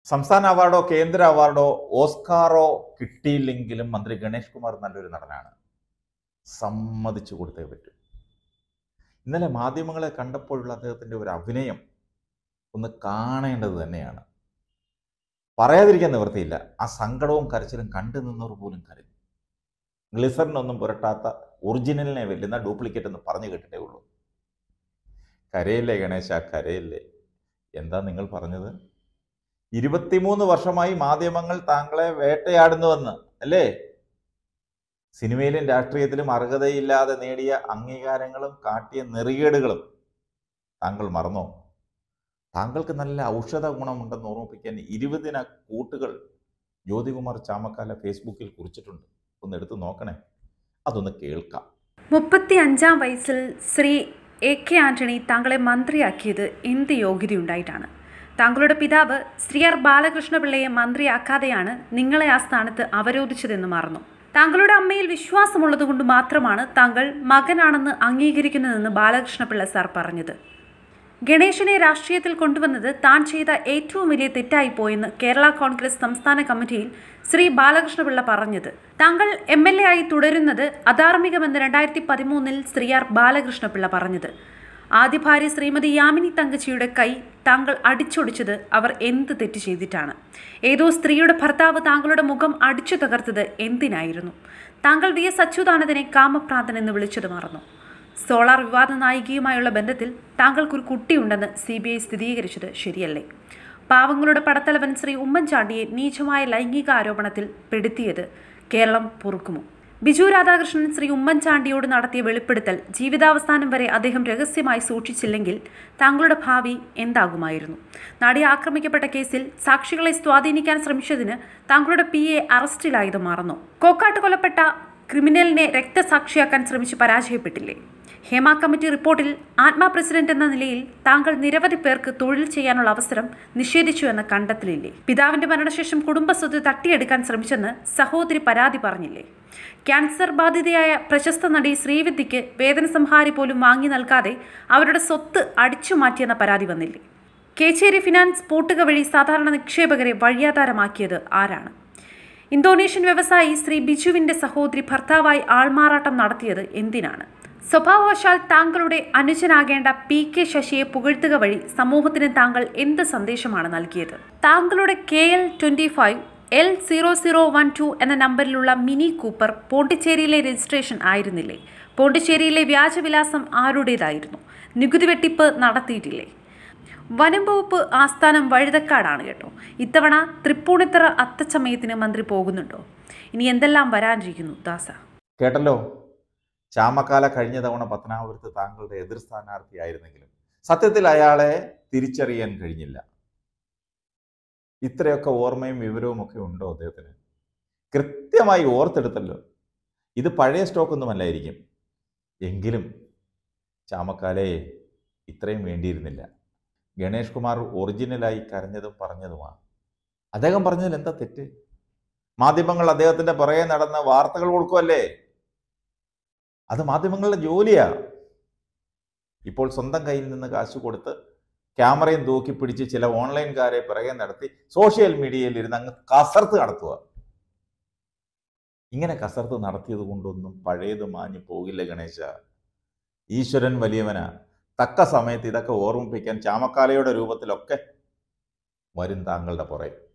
സംസ്ഥാന അവാർഡോ കേന്ദ്ര അവാർഡോ ഓസ്കാറോ കിട്ടിയില്ലെങ്കിലും മന്ത്രി ഗണേഷ് കുമാർ നല്ലൊരു നടനാണ്. സമ്മതിച്ചു കൊടുത്തേ പറ്റൂ. ഇന്നലെ മാധ്യമങ്ങളെ കണ്ടപ്പോഴുള്ള അദ്ദേഹത്തിൻ്റെ ഒരു അഭിനയം ഒന്ന് കാണേണ്ടത് തന്നെയാണ്. പറയാതിരിക്കാൻ നിവൃത്തിയില്ല. ആ സങ്കടവും കരച്ചിലും കണ്ടു നിന്നവർ പോലും കരഞ്ഞു. ഗ്ലിസറിനൊന്നും പുരട്ടാത്ത ഒറിജിനലിനെ വെല്ലുന്ന ഡ്യൂപ്ലിക്കേറ്റ് എന്ന് പറഞ്ഞു കേട്ടിട്ടേ ഉള്ളൂ. കരയില്ലേ ഗണേശ, കരയില്ലേ. എന്താ നിങ്ങൾ പറഞ്ഞത്? 23 വർഷമായി മാധ്യമങ്ങൾ താങ്കളെ വേട്ടയാടുന്നുവെന്ന് അല്ലേ? സിനിമയിലും രാഷ്ട്രീയത്തിലും അർഹതയില്ലാതെ നേടിയ അംഗീകാരങ്ങളും കാട്ടിയ നെറികേടുകളും താങ്കൾ മറന്നോ? താങ്കൾക്ക് നല്ല ഔഷധ ഗുണമുണ്ടെന്ന് ഓർമ്മിപ്പിക്കാൻ 20 കൂട്ടുകൾ ജ്യോതികുമാർ ചാമക്കാല ഫേസ്ബുക്കിൽ കുറിച്ചിട്ടുണ്ട്. ഒന്ന് എടുത്ത് നോക്കണേ, അതൊന്ന് കേൾക്കാം. 35-ാം വയസ്സിൽ ശ്രീ A.K. ആന്റണി താങ്കളെ മന്ത്രിയാക്കിയത് എന്ത് യോഗ്യതയുണ്ടായിട്ടാണ്? താങ്കളുടെ പിതാവ് ശ്രീ ആർ ബാലകൃഷ്ണപിള്ളയെ മന്ത്രിയാക്കാതെയാണ് നിങ്ങളെ ആ സ്ഥാനത്ത് അവരോധിച്ചതെന്ന് മറന്നു. താങ്കളുടെ അമ്മയിൽ വിശ്വാസമുള്ളതുകൊണ്ട് മാത്രമാണ് താങ്കൾ മകനാണെന്ന് അംഗീകരിക്കുന്നതെന്ന് ബാലകൃഷ്ണപിള്ള സാർ പറഞ്ഞത്. ഗണേശനെ രാഷ്ട്രീയത്തിൽ കൊണ്ടുവന്നത് താൻ ചെയ്ത ഏറ്റവും വലിയ തെറ്റായിപ്പോയെന്ന് കേരള കോൺഗ്രസ് സംസ്ഥാന കമ്മിറ്റിയിൽ ശ്രീ ബാലകൃഷ്ണപിള്ള പറഞ്ഞത്. താങ്കൾ MLA ആയി തുടരുന്നത് അധാർമികമെന്ന് 2013-ൽ ശ്രീ ആർ ബാലകൃഷ്ണപിള്ള പറഞ്ഞത്. ആദ്യ ഭാര്യ ശ്രീമതി യാമിനി തങ്കച്ചിയുടെ കൈ താങ്കൾ അടിച്ചൊടിച്ചത് അവർ എന്ത് തെറ്റ് ചെയ്തിട്ടാണ്? ഏതോ സ്ത്രീയുടെ ഭർത്താവ് താങ്കളുടെ മുഖം അടിച്ചു തകർത്തത് എന്തിനായിരുന്നു? താങ്കൾ VS അച്യുതാനന്ദനെ കാമഭ്രാന്തൻ എന്ന് വിളിച്ചത് മറന്നു. സോളാർ വിവാദ നായികയുമായുള്ള ബന്ധത്തിൽ താങ്കൾക്കൊരു കുട്ടിയുണ്ടെന്ന് CBI സ്ഥിരീകരിച്ചത് ശരിയല്ലേ? പാവങ്ങളുടെ പടത്തലവൻ ശ്രീ ഉമ്മൻചാണ്ടിയെ നീചമായ ലൈംഗിക ആരോപണത്തിൽ പെടുത്തിയത് കേരളം പൊറുക്കുമോ? ബിജു രാധാകൃഷ്ണൻ ശ്രീ ഉമ്മൻചാണ്ടിയോട് നടത്തിയ വെളിപ്പെടുത്തൽ ജീവിതാവസാനം വരെ അദ്ദേഹം രഹസ്യമായി സൂക്ഷിച്ചില്ലെങ്കിൽ താങ്കളുടെ ഭാവി എന്താകുമായിരുന്നു? നടി ആക്രമിക്കപ്പെട്ട കേസിൽ സാക്ഷികളെ സ്വാധീനിക്കാൻ ശ്രമിച്ചതിന് താങ്കളുടെ PA അറസ്റ്റിലായത് മറന്നു. കോക്കാട്ട് കൊലപ്പെട്ട ക്രിമിനലിനെ രക്തസാക്ഷിയാക്കാൻ ശ്രമിച്ച് പരാജയപ്പെട്ടില്ലേ? ഹേമ കമ്മിറ്റി റിപ്പോർട്ടിൽ ആത്മാ പ്രസിഡന്റ് എന്ന നിലയിൽ താങ്കൾ നിരവധി പേർക്ക് തൊഴിൽ ചെയ്യാനുള്ള അവസരം നിഷേധിച്ചു എന്ന കണ്ടെത്തലില്ലേ? പിതാവിന്റെ മരണശേഷം കുടുംബസ്വത്ത് തട്ടിയെടുക്കാൻ ശ്രമിച്ചെന്ന് സഹോദരി പരാതി പറഞ്ഞില്ലേ? ക്യാൻസർ ബാധിതയായ പ്രശസ്ത നടി ശ്രീവിദ്യയ്ക്ക് വേതന സംഹാരി പോലും വാങ്ങി നൽകാതെ അവരുടെ സ്വത്ത് അടിച്ചു മാറ്റിയെന്ന പരാതി വന്നില്ലേ? കേച്ചേരി ഫിനാൻസ് പൂട്ടുക വഴി സാധാരണ നിക്ഷേപകരെ വഴിയാധാരമാക്കിയത് ആരാണ്? ഇന്തോനേഷ്യൻ വ്യവസായി ശ്രീ ബിജുവിന്റെ സഹോദരി ഭർത്താവായി ആൾമാറാട്ടം നടത്തിയത് എന്തിനാണ്? സ്വഭാവവശാൽ താങ്കളുടെ അനുജനാകേണ്ട PK ശശിയെ പുകഴ്ത്തുക വഴി സമൂഹത്തിന് താങ്കൾ എന്ത് സന്ദേശമാണ് നൽകിയത്? താങ്കളുടെ KL25 L0012 എന്ന നമ്പറിലുള്ള മിനി കൂപ്പർ പോണ്ടിച്ചേരിയിലെ രജിസ്ട്രേഷൻ ആയിരുന്നില്ലേ? പോണ്ടിച്ചേരിയിലെ വ്യാജവിലാസം ആരുടേതായിരുന്നു? നികുതി വെട്ടിപ്പ് നടത്തിയിട്ടില്ലേ? വനം വകുപ്പ് ആസ്ഥാനം വഴുതക്കാടാണ് കേട്ടോ. ഇത്തവണ തൃപ്പൂണിത്തറ അത്തച്ചമയത്തിന് മന്ത്രി പോകുന്നുണ്ടോ? ഇനി എന്തെല്ലാം വരാനിരിക്കുന്നു ദാസ? കേട്ടല്ലോ. ചാമക്കാല കഴിഞ്ഞ തവണ പത്തനാപുരത്ത് താങ്കളുടെ എതിർ സ്ഥാനാർത്ഥിയായിരുന്നെങ്കിലും സത്യത്തിൽ അയാളെ തിരിച്ചറിയാൻ കഴിഞ്ഞില്ല. ഇത്രയൊക്കെ ഓർമ്മയും വിവരവും ഒക്കെ ഉണ്ടോ അദ്ദേഹത്തിന്? കൃത്യമായി ഓർത്തെടുത്തല്ലോ. ഇത് പഴയ സ്റ്റോക്കൊന്നുമല്ലായിരിക്കും. എങ്കിലും ചാമക്കാലെ ഇത്രയും വേണ്ടിയിരുന്നില്ല. ഗണേഷ് കുമാർ ഒറിജിനലായി കരഞ്ഞതും പറഞ്ഞതുമാണ്. അദ്ദേഹം പറഞ്ഞതിൽ എന്താ തെറ്റ്? മാധ്യമങ്ങൾ അദ്ദേഹത്തിൻ്റെ പുറകെ നടന്ന വാർത്തകൾ കൊടുക്കുമല്ലേ? അത് മാധ്യമങ്ങളുടെ ജോലിയാ. ഇപ്പോൾ സ്വന്തം കയ്യിൽ നിന്ന് കാശ് കൊടുത്ത് ക്യാമറയും തൂക്കി പിടിച്ച് ചില ഓൺലൈൻകാരെ പിറകെ നടത്തി സോഷ്യൽ മീഡിയയിൽ ഇരുന്ന് അങ്ങ് കസർത്ത് നടത്തുക. ഇങ്ങനെ കസർത്ത് നടത്തിയത് കൊണ്ടൊന്നും പഴയത് മാഞ്ഞു പോകില്ല ഗണേശ. ഈശ്വരൻ വലിയവനാ. തക്ക സമയത്ത് ഇതൊക്കെ ഓർമ്മിപ്പിക്കാൻ ചാമക്കാലയുടെ രൂപത്തിലൊക്കെ വരും താങ്കളുടെ പുറകെ.